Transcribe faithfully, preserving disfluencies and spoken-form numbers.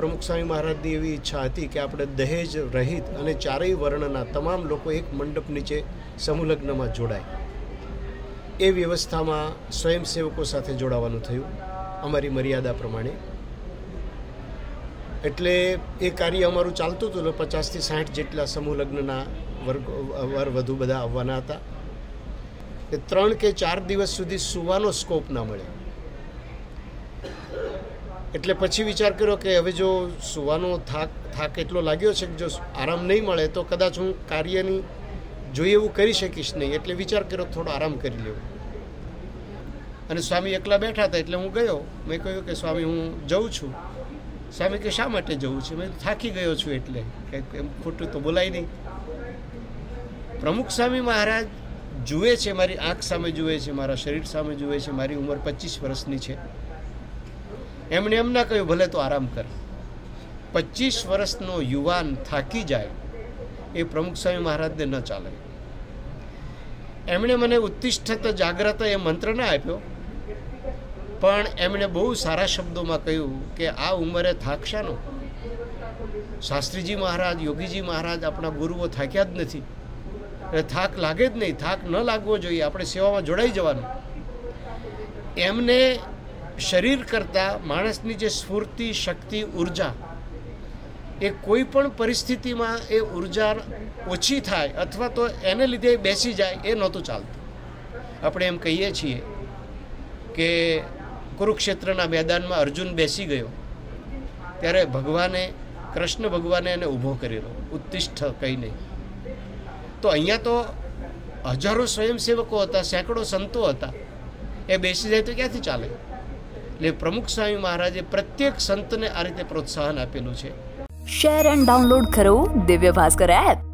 પ્રમુખ સ્વામી મહારાજની એવી ઈચ્છા હતી કે આપણે દહેજ રહિત અને ચારેય વર્ણના તમામ લોકો એક મંડપ નીચે સમૂહલગ્નમાં જોડાય. એ વ્યવસ્થામાં સ્વયંસેવકો સાથે જોડાવાનું થયું અમારી મર્યાદા પ્રમાણે. એટલે એ કાર્ય અમારું ચાલતું હતું. પચાસથી સાઠ જેટલા સમૂહલગ્નના વર્ગ વર વધુ બધા આવવાના હતા. એ ત્રણ કે ચાર દિવસ સુધી સુવાનો સ્કોપ ના મળે. એટલે પછી વિચાર કર્યો કે હવે જો સુવાનો થાક થાક એટલો લાગ્યો છે કે જો આરામ નહીં મળે તો કદાચ હું કાર્યની જોઈએ એવું કરી શકીશ નહીં. એટલે વિચાર કર્યો થોડો આરામ કરી લેવો. અને સ્વામી એકલા બેઠા હતા એટલે હું ગયો. મેં કહ્યું કે સ્વામી હું જઉં છું. સ્વામી કે શા માટે જવું છે? મેં થાકી ગયો છું એટલે કે એમ ખોટું તો બોલાય નહીં. પ્રમુખ સ્વામી મહારાજ જુએ છે, મારી આંખ સામે જુએ છે, મારા શરીર સામે જુએ છે. મારી ઉંમર પચીસ વર્ષની છે. એમણે એમ ના કહ્યું ભલે તો આરામ કર. પચીસ વર્ષનો યુવાન થાકી જાય એ પ્રમુખ સ્વામી મહારાજને ન ચાલે. એમણે મને ઉત્તિષ્ઠત જાગ્રત એ મંત્ર ના આપ્યો, પણ એમણે બહુ સારા શબ્દોમાં કહ્યું કે આ ઉંમરે થાકશાનો. શાસ્ત્રીજી મહારાજ, યોગીજી મહારાજ, આપણા ગુરુઓ થાક્યા જ નથી. એટલે થાક લાગે જ નહીં. થાક ન લાગવો જોઈએ. આપણે સેવામાં જોડાઈ જવાનું. એમને શરીર કરતાં માણસની જે સ્ફૂર્તિ, શક્તિ, ઉર્જા, એ કોઈ પણ પરિસ્થિતિમાં એ ઉર્જા ઓછી થાય અથવા તો એને લીધે બેસી જાય એ નહોતું ચાલતું. આપણે એમ કહીએ છીએ કે કુરુક્ષેત્રના મેદાનમાં અર્જુન બેસી ગયો ત્યારે ભગવાને, કૃષ્ણ ભગવાને એને ઊભો કરેલો, ઉત્તિષ્ઠ કંઈ નહીં. તો અહીંયા તો હજારો સ્વયંસેવકો હતા, સેંકડો સંતો હતા. એ બેસી જાય તો ક્યાંથી ચાલે? એટલે પ્રમુખ સ્વામી મહારાજે પ્રત્યેક સંતને આ રીતે પ્રોત્સાહન આપેલું છે. શેર એન્ડ ડાઉનલોડ કરો દિવ્ય ભાસ્કર એપ.